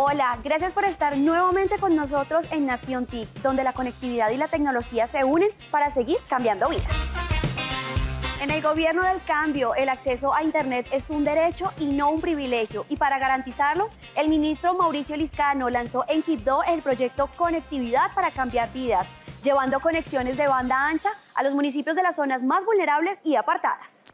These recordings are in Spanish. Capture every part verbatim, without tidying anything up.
Hola, gracias por estar nuevamente con nosotros en Nación TIC, donde la conectividad y la tecnología se unen para seguir cambiando vidas. En el gobierno del cambio, el acceso a Internet es un derecho y no un privilegio. Y para garantizarlo, el ministro Mauricio Liscano lanzó en Quibdó el proyecto Conectividad para Cambiar Vidas, llevando conexiones de banda ancha a los municipios de las zonas más vulnerables y apartadas.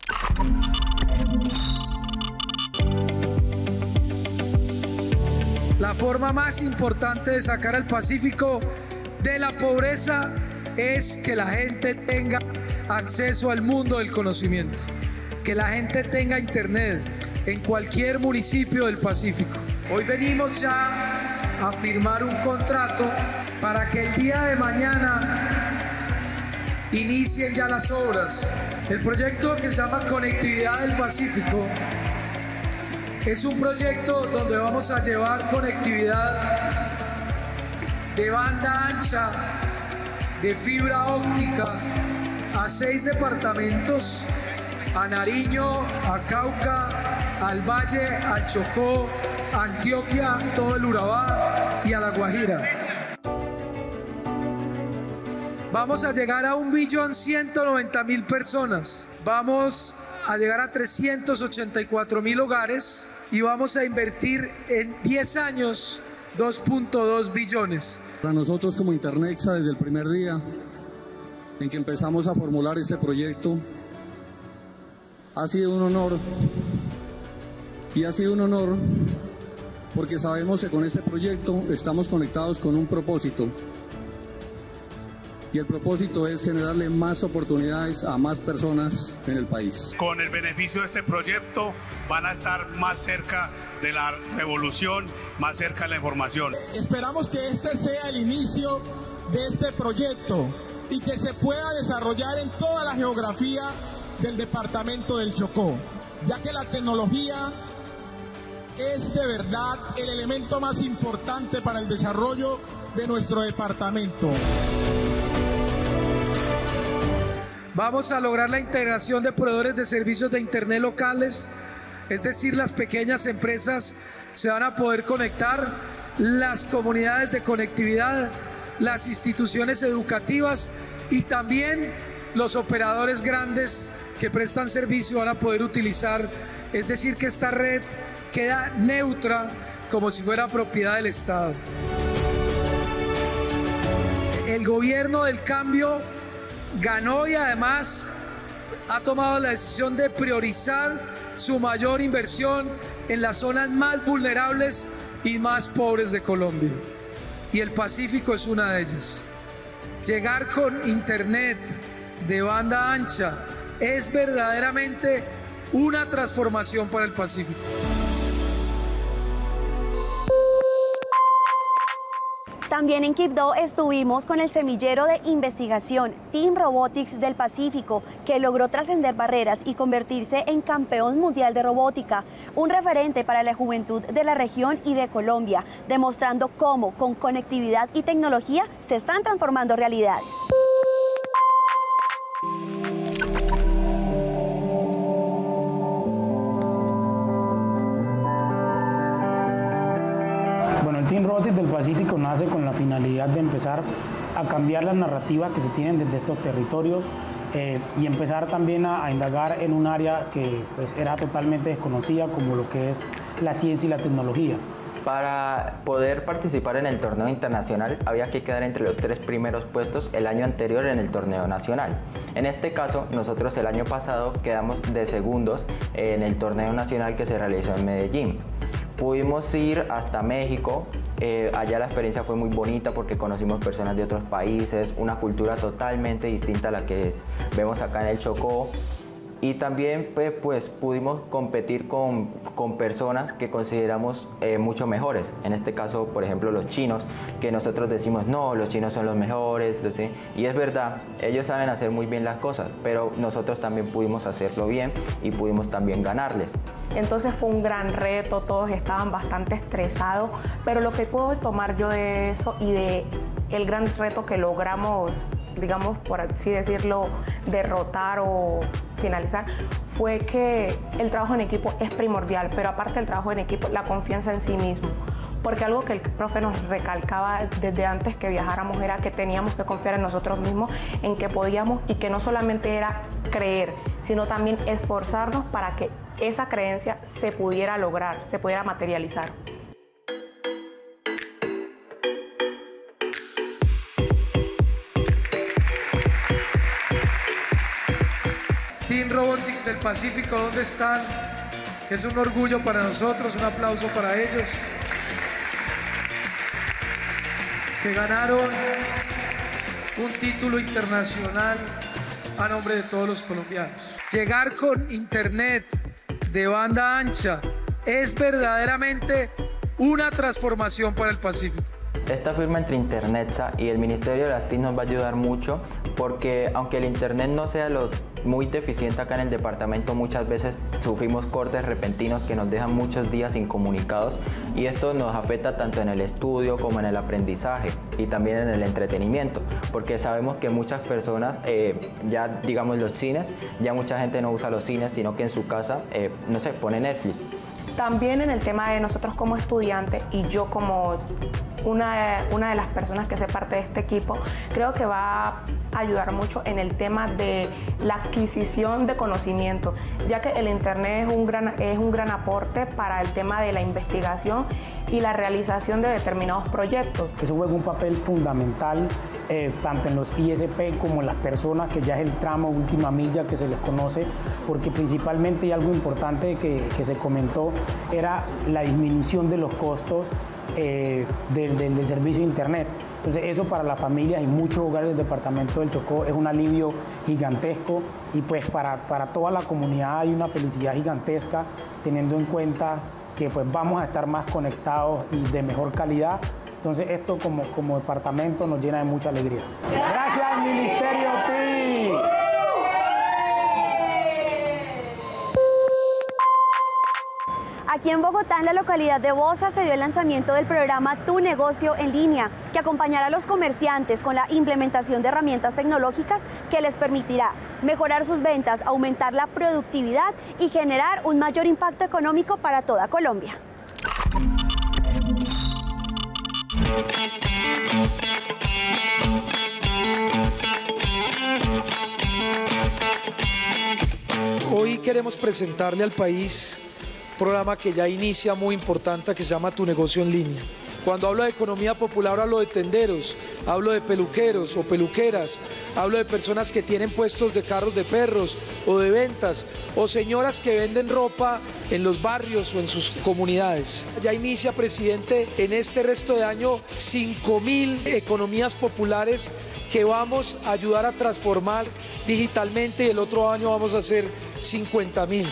La forma más importante de sacar al Pacífico de la pobreza es que la gente tenga acceso al mundo del conocimiento, que la gente tenga Internet en cualquier municipio del Pacífico. Hoy venimos ya a firmar un contrato para que el día de mañana inicien ya las obras. El proyecto que se llama Conectividad del Pacífico es un proyecto donde vamos a llevar conectividad de banda ancha, de fibra óptica, a seis departamentos, a Nariño, a Cauca, al Valle, al Chocó, a Antioquia, todo el Urabá y a La Guajira. Vamos a llegar a un millón ciento noventa mil personas. Vamos a llegar a trescientos ochenta y cuatro mil hogares y vamos a invertir en diez años dos punto dos billones. Para nosotros como Internexa, desde el primer día en que empezamos a formular este proyecto, ha sido un honor, y ha sido un honor porque sabemos que con este proyecto estamos conectados con un propósito, y el propósito es generarle más oportunidades a más personas en el país. Con el beneficio de este proyecto van a estar más cerca de la revolución, más cerca de la información. Esperamos que este sea el inicio de este proyecto y que se pueda desarrollar en toda la geografía del departamento del Chocó, ya que la tecnología es de verdad el elemento más importante para el desarrollo de nuestro departamento. Vamos a lograr la integración de proveedores de servicios de Internet locales, es decir, las pequeñas empresas se van a poder conectar, las comunidades de conectividad, las instituciones educativas y también los operadores grandes que prestan servicio van a poder utilizar, es decir, que esta red queda neutra como si fuera propiedad del Estado. El gobierno del cambio ganó y además ha tomado la decisión de priorizar su mayor inversión en las zonas más vulnerables y más pobres de Colombia. Y el Pacífico es una de ellas. Llegar con Internet de banda ancha es verdaderamente una transformación para el Pacífico. También en Quibdó estuvimos con el semillero de investigación Team Robotics del Pacífico, que logró trascender barreras y convertirse en campeón mundial de robótica, un referente para la juventud de la región y de Colombia, demostrando cómo con conectividad y tecnología se están transformando realidades. El Team Robotics del Pacífico nace con la finalidad de empezar a cambiar la narrativa que se tienen desde estos territorios eh, y empezar también a, a indagar en un área que pues, era totalmente desconocida como lo que es la ciencia y la tecnología. Para poder participar en el torneo internacional había que quedar entre los tres primeros puestos el año anterior en el torneo nacional. En este caso, nosotros el año pasado quedamos de segundos en el torneo nacional que se realizó en Medellín. Pudimos ir hasta México, eh, allá la experiencia fue muy bonita porque conocimos personas de otros países, una cultura totalmente distinta a la que es, vemos acá en el Chocó. Y también pues, pues pudimos competir con, con personas que consideramos eh, mucho mejores. En este caso, por ejemplo, los chinos, que nosotros decimos, no, los chinos son los mejores. ¿Sí? Y es verdad, ellos saben hacer muy bien las cosas, pero nosotros también pudimos hacerlo bien y pudimos también ganarles. Entonces fue un gran reto, todos estaban bastante estresados, pero lo que puedo tomar yo de eso y de el gran reto que logramos, digamos, por así decirlo, derrotar o finalizar, fue que el trabajo en equipo es primordial, pero aparte del trabajo en equipo, la confianza en sí mismo. porque algo que el profe nos recalcaba desde antes que viajáramos era que teníamos que confiar en nosotros mismos, en que podíamos, y que no solamente era creer, sino también esforzarnos para que esa creencia se pudiera lograr, se pudiera materializar. Team Robotics del Pacífico, ¿dónde están? Que es un orgullo para nosotros, un aplauso para ellos. Que ganaron un título internacional a nombre de todos los colombianos. Llegar con internet de banda ancha es verdaderamente una transformación para el Pacífico. Esta firma entre Internetsa y el Ministerio de las T I C nos va a ayudar mucho porque aunque el internet no sea lo muy deficiente acá en el departamento, muchas veces sufrimos cortes repentinos que nos dejan muchos días incomunicados, y esto nos afecta tanto en el estudio como en el aprendizaje y también en el entretenimiento, porque sabemos que muchas personas, eh, ya digamos los cines, ya mucha gente no usa los cines, sino que en su casa, eh, no sé, pone Netflix. También en el tema de nosotros como estudiantes y yo como una, una de las personas que hace parte de este equipo, creo que va a ayudar mucho en el tema de la adquisición de conocimiento, ya que el internet es un gran, es un gran aporte para el tema de la investigación y la realización de determinados proyectos. Eso juega un papel fundamental eh, tanto en los I S P como en las personas, que ya es el tramo última milla que se les conoce, porque principalmente, y algo importante que, que se comentó, era la disminución de los costos eh, del, del, del servicio de internet. Entonces eso para las familias y muchos hogares del departamento del Chocó es un alivio gigantesco, y pues para, para toda la comunidad hay una felicidad gigantesca, teniendo en cuenta que pues vamos a estar más conectados y de mejor calidad. Entonces esto como, como departamento nos llena de mucha alegría. Gracias, Ministerio T I C. Aquí en Bogotá, en la localidad de Bosa, se dio el lanzamiento del programa Tu Negocio en Línea, que acompañará a los comerciantes con la implementación de herramientas tecnológicas que les permitirá mejorar sus ventas, aumentar la productividad y generar un mayor impacto económico para toda Colombia. Hoy queremos presentarle al país un programa que ya inicia muy importante, que se llama Tu Negocio en Línea. Cuando hablo de economía popular hablo de tenderos, hablo de peluqueros o peluqueras, hablo de personas que tienen puestos de carros de perros o de ventas, o señoras que venden ropa en los barrios o en sus comunidades. Ya inicia, presidente, en este resto de año cinco mil economías populares que vamos a ayudar a transformar digitalmente, y el otro año vamos a hacer cincuenta mil.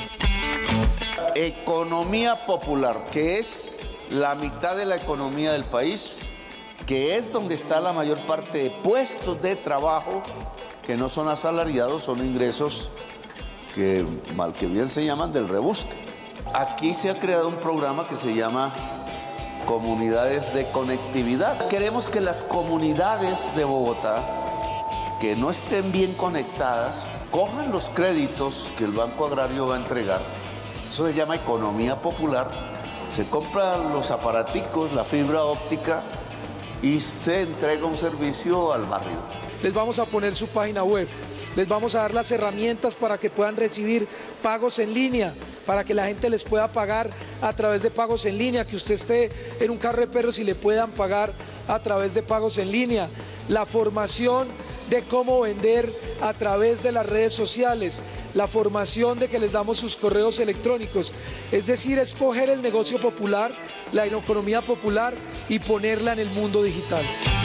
Economía popular, que es la mitad de la economía del país, que es donde está la mayor parte de puestos de trabajo que no son asalariados, son ingresos que mal que bien se llaman del rebusque. Aquí se ha creado un programa que se llama Comunidades de Conectividad. Queremos que las comunidades de Bogotá que no estén bien conectadas cojan los créditos que el Banco Agrario va a entregar. Eso se llama economía popular. Se compran los aparaticos, la fibra óptica, y se entrega un servicio al barrio. Les vamos a poner su página web, les vamos a dar las herramientas para que puedan recibir pagos en línea, para que la gente les pueda pagar a través de pagos en línea, que usted esté en un carro de perros y le puedan pagar a través de pagos en línea. La formación de cómo vender a través de las redes sociales, la formación de que les damos sus correos electrónicos, es decir, escoger el negocio popular, la economía popular, y ponerla en el mundo digital.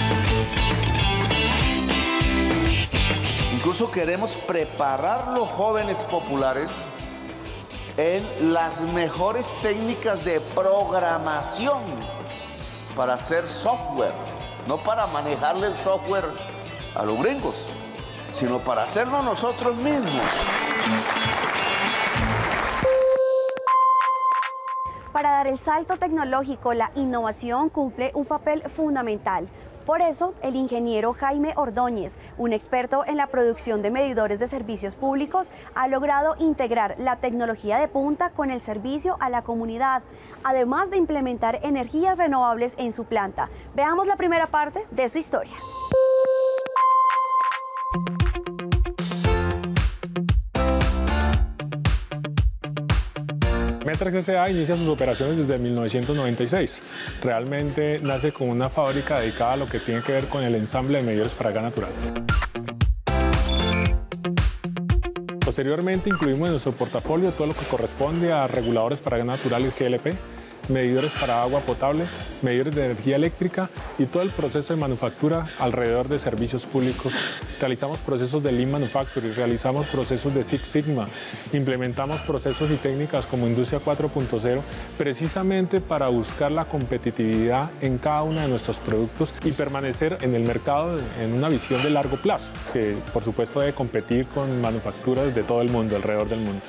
Incluso queremos preparar los jóvenes populares en las mejores técnicas de programación para hacer software, no para manejarle el software a los gringos, sino para hacerlo nosotros mismos. Para dar el salto tecnológico, la innovación cumple un papel fundamental. Por eso, el ingeniero Jaime Ordóñez, un experto en la producción de medidores de servicios públicos, ha logrado integrar la tecnología de punta con el servicio a la comunidad, además de implementar energías renovables en su planta. Veamos la primera parte de su historia. Metrex S A inicia sus operaciones desde mil novecientos noventa y seis. Realmente nace como una fábrica dedicada a lo que tiene que ver con el ensamble de medidores para gas natural. Posteriormente incluimos en nuestro portafolio todo lo que corresponde a reguladores para gas natural y G L P, medidores para agua potable, medidores de energía eléctrica y todo el proceso de manufactura alrededor de servicios públicos. Realizamos procesos de Lean Manufacturing, realizamos procesos de Six Sigma, implementamos procesos y técnicas como Industria cuatro punto cero, precisamente para buscar la competitividad en cada uno de nuestros productos y permanecer en el mercado en una visión de largo plazo, que por supuesto debe competir con manufacturas de todo el mundo, alrededor del mundo.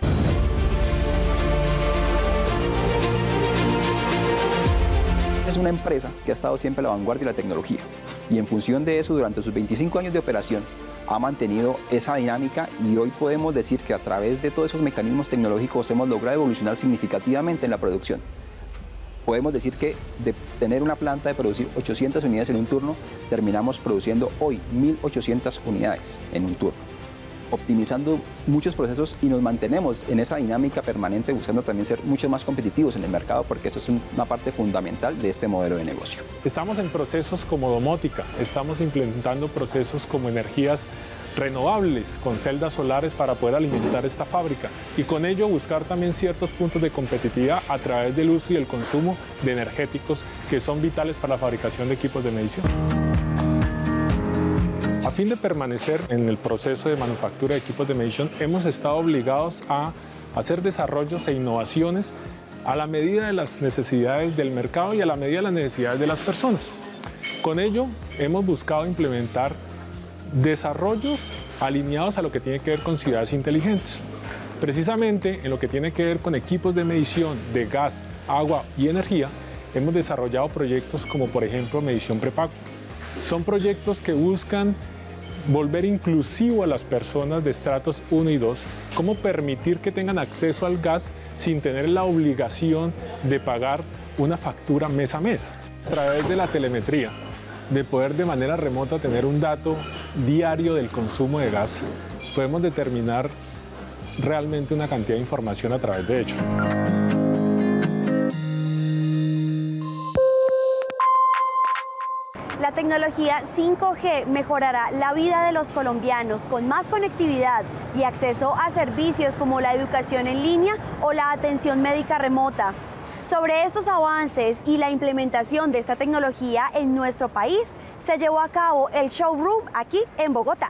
Es una empresa que ha estado siempre a la vanguardia de la tecnología y en función de eso, durante sus veinticinco años de operación, ha mantenido esa dinámica y hoy podemos decir que a través de todos esos mecanismos tecnológicos hemos logrado evolucionar significativamente en la producción. Podemos decir que de tener una planta de producir ochocientas unidades en un turno, terminamos produciendo hoy mil ochocientas unidades en un turno, optimizando muchos procesos y nos mantenemos en esa dinámica permanente buscando también ser mucho más competitivos en el mercado porque eso es una parte fundamental de este modelo de negocio. Estamos en procesos como domótica, estamos implementando procesos como energías renovables con celdas solares para poder alimentar esta fábrica y con ello buscar también ciertos puntos de competitividad a través del uso y el consumo de energéticos que son vitales para la fabricación de equipos de medición. A fin de permanecer en el proceso de manufactura de equipos de medición, hemos estado obligados a hacer desarrollos e innovaciones a la medida de las necesidades del mercado y a la medida de las necesidades de las personas. Con ello, hemos buscado implementar desarrollos alineados a lo que tiene que ver con ciudades inteligentes. Precisamente en lo que tiene que ver con equipos de medición de gas, agua y energía, hemos desarrollado proyectos como por ejemplo medición prepago. Son proyectos que buscan volver inclusivo a las personas de estratos uno y dos, cómo permitir que tengan acceso al gas sin tener la obligación de pagar una factura mes a mes. A través de la telemetría, de poder de manera remota tener un dato diario del consumo de gas, podemos determinar realmente una cantidad de información a través de ello. La tecnología cinco G mejorará la vida de los colombianos con más conectividad y acceso a servicios como la educación en línea o la atención médica remota. Sobre estos avances y la implementación de esta tecnología en nuestro país, se llevó a cabo el showroom aquí en Bogotá.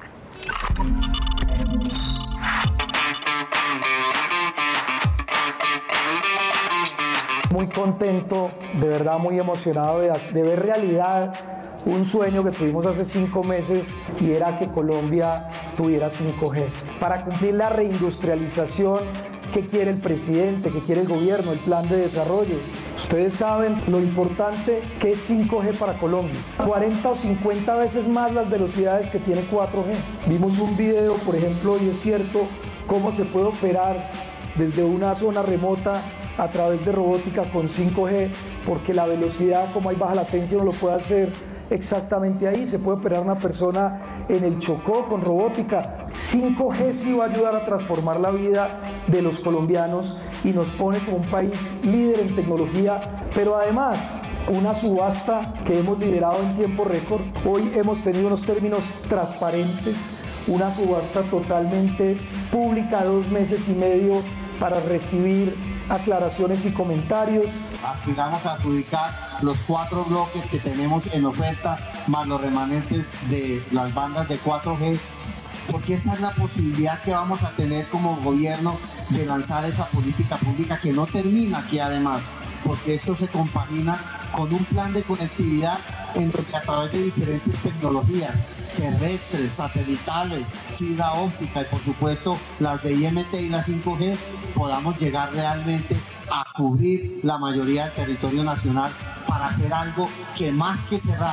Muy contento, de verdad muy emocionado de, de ver realidad un sueño que tuvimos hace cinco meses y era que Colombia tuviera cinco G. Para cumplir la reindustrialización que quiere el presidente, que quiere el gobierno, el plan de desarrollo. Ustedes saben lo importante que es cinco G para Colombia. cuarenta o cincuenta veces más las velocidades que tiene cuatro G. Vimos un video, por ejemplo, y es cierto cómo se puede operar desde una zona remota a través de robótica con cinco G, porque la velocidad, como hay baja latencia, uno lo puede hacer exactamente ahí. Se puede operar una persona en el Chocó con robótica. cinco G sí va a ayudar a transformar la vida de los colombianos y nos pone como un país líder en tecnología, pero además una subasta que hemos liderado en tiempo récord. Hoy hemos tenido unos términos transparentes, una subasta totalmente pública, dos meses y medio para recibir aclaraciones y comentarios. Aspiramos a adjudicar los cuatro bloques que tenemos en oferta, más los remanentes de las bandas de cuatro G, porque esa es la posibilidad que vamos a tener como gobierno de lanzar esa política pública que no termina aquí además, porque esto se compagina con un plan de conectividad en donde a través de diferentes tecnologías terrestres, satelitales, fibra óptica y por supuesto las de I M T y la cinco G podamos llegar realmente a cubrir la mayoría del territorio nacional para hacer algo que más que cerrar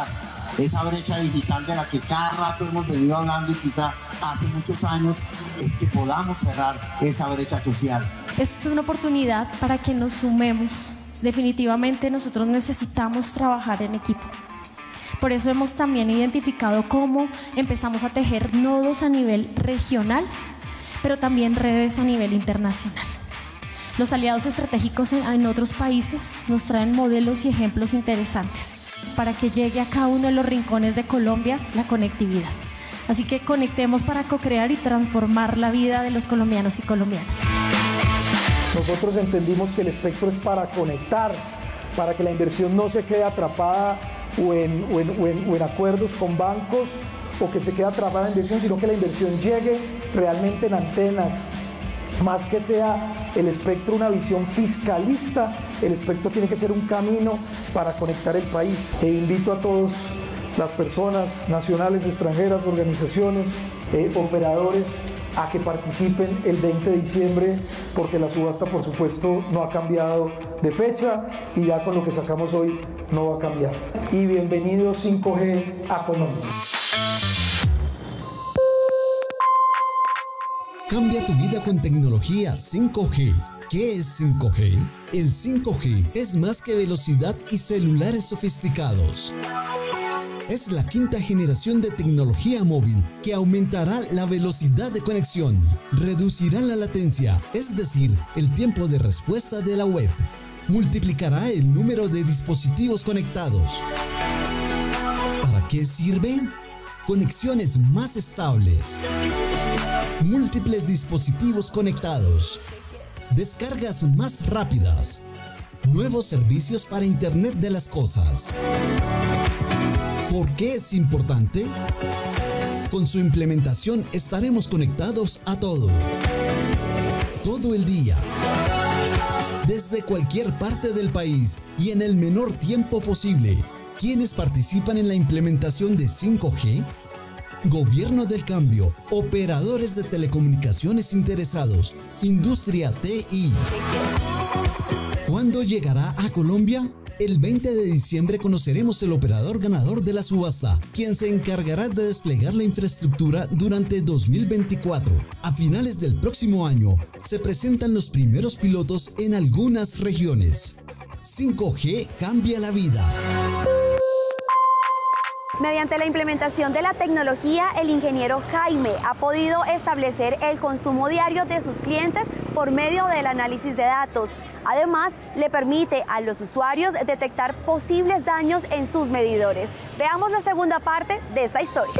esa brecha digital de la que cada rato hemos venido hablando y quizá hace muchos años, es que podamos cerrar esa brecha social. Esta es una oportunidad para que nos sumemos. Definitivamente nosotros necesitamos trabajar en equipo. Por eso hemos también identificado cómo empezamos a tejer nodos a nivel regional, pero también redes a nivel internacional. Los aliados estratégicos en, en otros países nos traen modelos y ejemplos interesantes para que llegue a cada uno de los rincones de Colombia la conectividad. Así que conectemos para co-crear y transformar la vida de los colombianos y colombianas. Nosotros entendimos que el espectro es para conectar, para que la inversión no se quede atrapada o en, o en, o en, o en acuerdos con bancos o que se quede atrapada en inversión, sino que la inversión llegue realmente en antenas. Más que sea el espectro una visión fiscalista, el espectro tiene que ser un camino para conectar el país. E invito a todas las personas nacionales, extranjeras, organizaciones, eh, operadores, a que participen el veinte de diciembre, porque la subasta, por supuesto, no ha cambiado de fecha y ya con lo que sacamos hoy no va a cambiar. Y bienvenidos cinco G a Colombia. Cambia tu vida con tecnología cinco G. ¿Qué es cinco G? El cinco G es más que velocidad y celulares sofisticados. Es la quinta generación de tecnología móvil que aumentará la velocidad de conexión, reducirá la latencia, es decir, el tiempo de respuesta de la web, multiplicará el número de dispositivos conectados. ¿Para qué sirve? Conexiones más estables, múltiples dispositivos conectados, descargas más rápidas, nuevos servicios para Internet de las cosas. ¿Por qué es importante? Con su implementación estaremos conectados a todo, todo el día, desde cualquier parte del país y en el menor tiempo posible. ¿Quiénes participan en la implementación de cinco G? Gobierno del Cambio, operadores de telecomunicaciones interesados, industria T I. ¿Cuándo llegará a Colombia? El veinte de diciembre conoceremos el operador ganador de la subasta, quien se encargará de desplegar la infraestructura durante dos mil veinticuatro. A finales del próximo año, se presentan los primeros pilotos en algunas regiones. cinco G cambia la vida. Mediante la implementación de la tecnología, el ingeniero Jaime ha podido establecer el consumo diario de sus clientes por medio del análisis de datos. Además, le permite a los usuarios detectar posibles daños en sus medidores. Veamos la segunda parte de esta historia.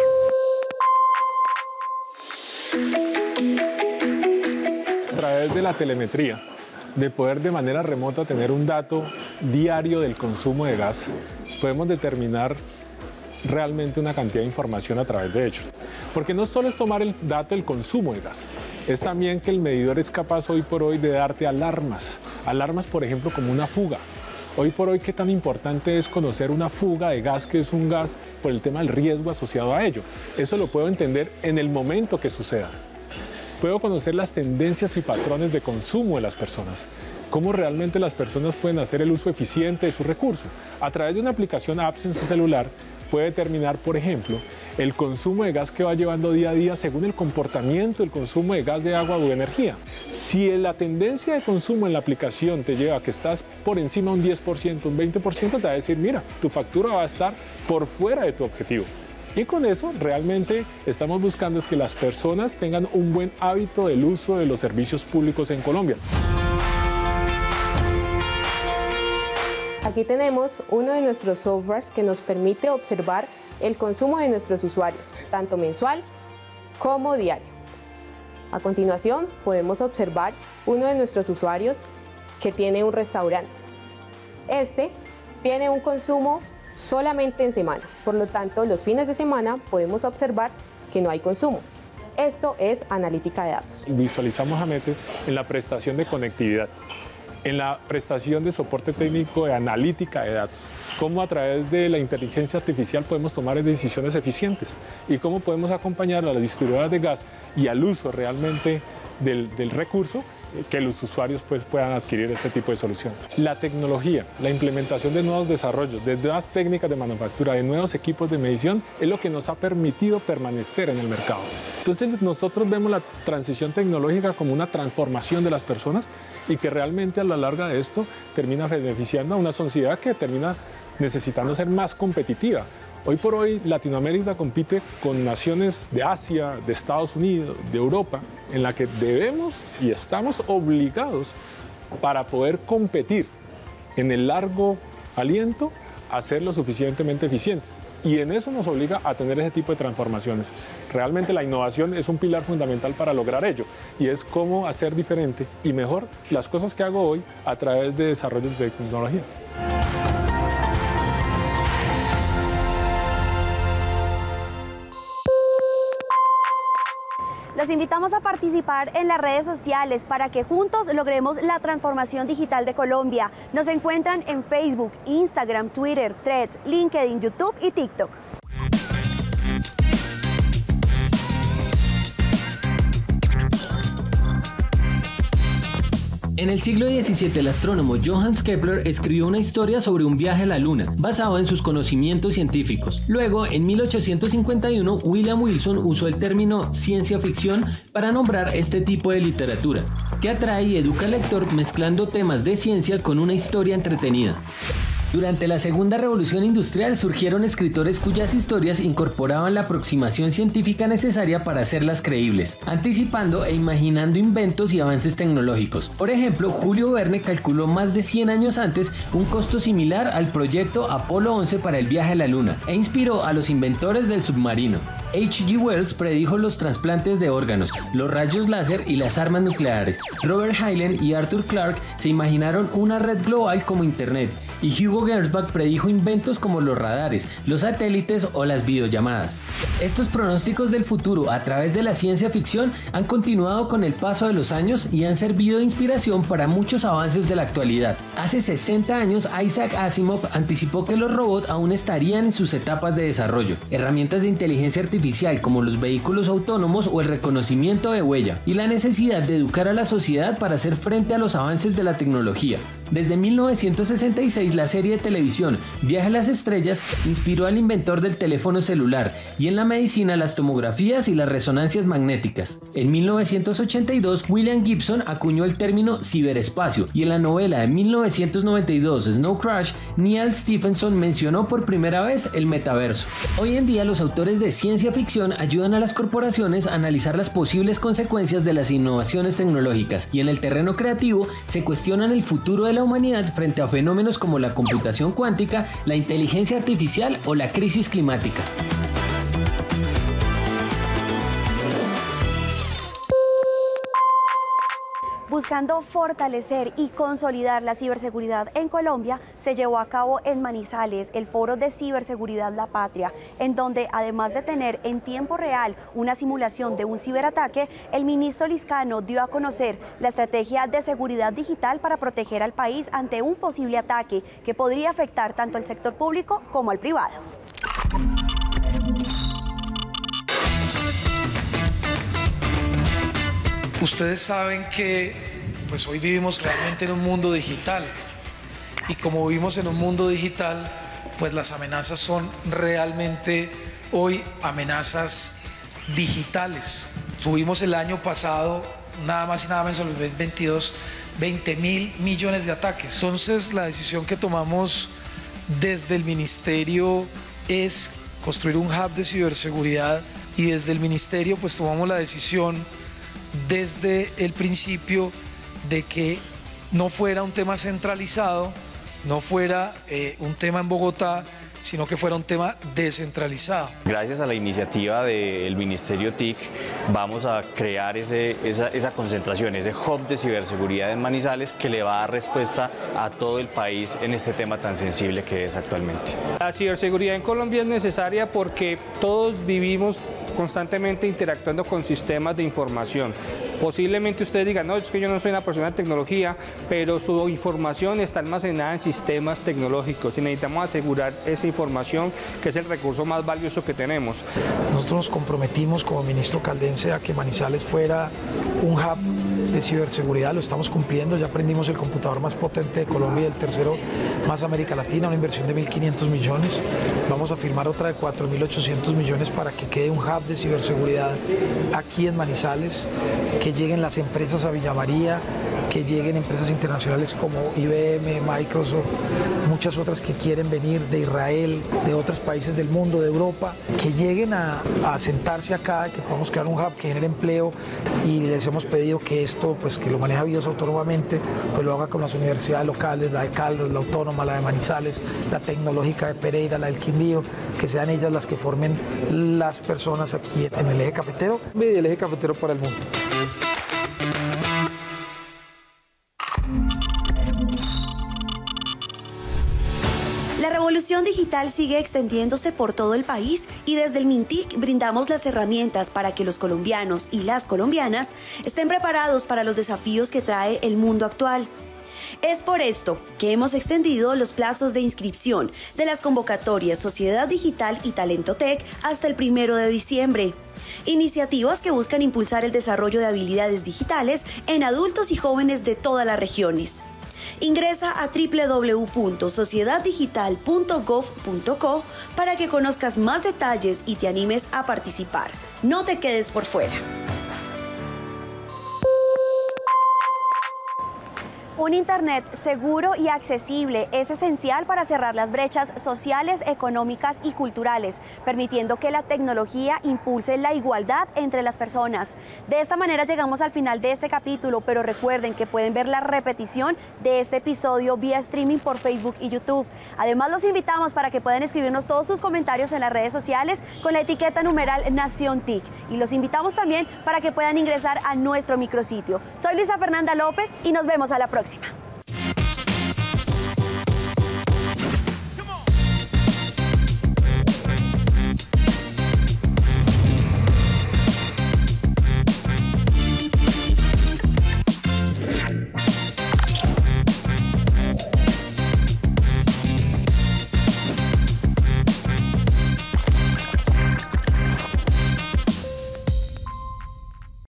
A través de la telemetría, de poder de manera remota tener un dato diario del consumo de gas, podemos determinar realmente una cantidad de información a través de ello. Porque no solo es tomar el dato del consumo de gas, es también que el medidor es capaz hoy por hoy de darte alarmas. Alarmas, por ejemplo, como una fuga. Hoy por hoy, ¿qué tan importante es conocer una fuga de gas, que es un gas, por el tema del riesgo asociado a ello? Eso lo puedo entender en el momento que suceda. Puedo conocer las tendencias y patrones de consumo de las personas. Cómo realmente las personas pueden hacer el uso eficiente de su recurso. A través de una aplicación apps en su celular, puede determinar, por ejemplo, el consumo de gas que va llevando día a día según el comportamiento del consumo de gas, de agua o de energía. Si la tendencia de consumo en la aplicación te lleva a que estás por encima de un diez por ciento, un veinte por ciento, te va a decir, mira, tu factura va a estar por fuera de tu objetivo. Y con eso realmente estamos buscando es que las personas tengan un buen hábito del uso de los servicios públicos en Colombia. Aquí tenemos uno de nuestros softwares que nos permite observar el consumo de nuestros usuarios, tanto mensual como diario. A continuación, podemos observar uno de nuestros usuarios que tiene un restaurante. Este tiene un consumo solamente en semana, por lo tanto, los fines de semana podemos observar que no hay consumo. Esto es analítica de datos. Visualizamos a Mete en la prestación de conectividad, en la prestación de soporte técnico de analítica de datos, cómo a través de la inteligencia artificial podemos tomar decisiones eficientes y cómo podemos acompañar a las distribuidoras de gas y al uso realmente del, del recurso, que los usuarios pues, puedan adquirir este tipo de soluciones. La tecnología, la implementación de nuevos desarrollos, de nuevas técnicas de manufactura, de nuevos equipos de medición, es lo que nos ha permitido permanecer en el mercado. Entonces nosotros vemos la transición tecnológica como una transformación de las personas y que realmente a la larga de esto termina beneficiando a una sociedad que termina necesitando ser más competitiva. Hoy por hoy Latinoamérica compite con naciones de Asia, de Estados Unidos, de Europa, en la que debemos y estamos obligados para poder competir en el largo aliento a ser lo suficientemente eficientes. Y en eso nos obliga a tener ese tipo de transformaciones. Realmente la innovación es un pilar fundamental para lograr ello y es cómo hacer diferente y mejor las cosas que hago hoy a través de desarrollos de tecnología. Los invitamos a participar en las redes sociales para que juntos logremos la transformación digital de Colombia. Nos encuentran en Facebook, Instagram, Twitter, Threads, LinkedIn, YouTube y TikTok. En el siglo diecisiete, el astrónomo Johannes Kepler escribió una historia sobre un viaje a la Luna, basado en sus conocimientos científicos. Luego, en mil ochocientos cincuenta y uno, William Wilson usó el término ciencia ficción para nombrar este tipo de literatura, que atrae y educa al lector mezclando temas de ciencia con una historia entretenida. Durante la Segunda Revolución Industrial surgieron escritores cuyas historias incorporaban la aproximación científica necesaria para hacerlas creíbles, anticipando e imaginando inventos y avances tecnológicos. Por ejemplo, Julio Verne calculó más de cien años antes un costo similar al proyecto Apolo once para el viaje a la Luna, e inspiró a los inventores del submarino. H G Wells predijo los trasplantes de órganos, los rayos láser y las armas nucleares. Robert Heinlein y Arthur Clarke se imaginaron una red global como Internet, y Hugo Gernsback predijo inventos como los radares, los satélites o las videollamadas. Estos pronósticos del futuro a través de la ciencia ficción han continuado con el paso de los años y han servido de inspiración para muchos avances de la actualidad. Hace sesenta años, Isaac Asimov anticipó que los robots aún estarían en sus etapas de desarrollo. Herramientas de inteligencia artificial como los vehículos autónomos o el reconocimiento de huella, y la necesidad de educar a la sociedad para hacer frente a los avances de la tecnología. Desde mil novecientos sesenta y seis, la serie de televisión Viaje a las Estrellas inspiró al inventor del teléfono celular, y en la medicina las tomografías y las resonancias magnéticas. En mil novecientos ochenta y dos, William Gibson acuñó el término ciberespacio, y en la novela de mil novecientos noventa y dos, Snow Crash, Neal Stephenson mencionó por primera vez el metaverso. Hoy en día, los autores de ciencia ficción ayudan a las corporaciones a analizar las posibles consecuencias de las innovaciones tecnológicas, y en el terreno creativo se cuestionan el futuro de la humanidad frente a fenómenos como la computación cuántica, la inteligencia artificial o la crisis climática. Buscando fortalecer y consolidar la ciberseguridad en Colombia, se llevó a cabo en Manizales el Foro de Ciberseguridad La Patria, en donde, además de tener en tiempo real una simulación de un ciberataque, el ministro Lizcano dio a conocer la estrategia de seguridad digital para proteger al país ante un posible ataque que podría afectar tanto al sector público como al privado. Ustedes saben que pues hoy vivimos realmente en un mundo digital, y como vivimos en un mundo digital, pues las amenazas son realmente hoy amenazas digitales. Tuvimos el año pasado, nada más y nada menos en el dos mil veintidós, veinte mil millones de ataques. Entonces la decisión que tomamos desde el ministerio es construir un hub de ciberseguridad, y desde el ministerio pues tomamos la decisión desde el principio de que no fuera un tema centralizado, no fuera eh, un tema en Bogotá, sino que fuera un tema descentralizado. Gracias a la iniciativa del Ministerio T I C vamos a crear ese, esa, esa concentración, ese hub de ciberseguridad en Manizales, que le va a dar respuesta a todo el país en este tema tan sensible que es actualmente. La ciberseguridad en Colombia es necesaria porque todos vivimos constantemente interactuando con sistemas de información. Posiblemente ustedes digan, no, es que yo no soy una persona de tecnología, pero su información está almacenada en sistemas tecnológicos y necesitamos asegurar esa información, que es el recurso más valioso que tenemos. Nosotros nos comprometimos como ministro caldense a que Manizales fuera un hub de ciberseguridad, lo estamos cumpliendo, ya aprendimos el computador más potente de Colombia y el tercero más América Latina, una inversión de mil quinientos millones, vamos a firmar otra de cuatro mil ochocientos millones para que quede un hub de ciberseguridad aquí en Manizales, que lleguen las empresas a Villa María, que lleguen empresas internacionales como I B M, Microsoft, muchas otras que quieren venir de Israel, de otros países del mundo, de Europa, que lleguen a, a sentarse acá, que podamos crear un hub que genere empleo, y les hemos pedido que esto, pues que lo maneja Bios autónomamente, pues lo haga con las universidades locales, la de Caldas, la Autónoma, la de Manizales, la Tecnológica de Pereira, la del Quindío, que sean ellas las que formen las personas aquí en el eje cafetero y el eje cafetero para el mundo. La revolución digital sigue extendiéndose por todo el país y desde el MINTIC brindamos las herramientas para que los colombianos y las colombianas estén preparados para los desafíos que trae el mundo actual. Es por esto que hemos extendido los plazos de inscripción de las convocatorias Sociedad Digital y Talento Tech hasta el primero de diciembre. Iniciativas que buscan impulsar el desarrollo de habilidades digitales en adultos y jóvenes de todas las regiones. Ingresa a doble u doble u doble u punto sociedad digital punto gov punto co para que conozcas más detalles y te animes a participar. No te quedes por fuera. Un Internet seguro y accesible es esencial para cerrar las brechas sociales, económicas y culturales, permitiendo que la tecnología impulse la igualdad entre las personas. De esta manera llegamos al final de este capítulo, pero recuerden que pueden ver la repetición de este episodio vía streaming por Facebook y YouTube. Además, los invitamos para que puedan escribirnos todos sus comentarios en las redes sociales con la etiqueta numeral Nación TIC. Y los invitamos también para que puedan ingresar a nuestro micrositio. Soy Luisa Fernanda López y nos vemos a la próxima.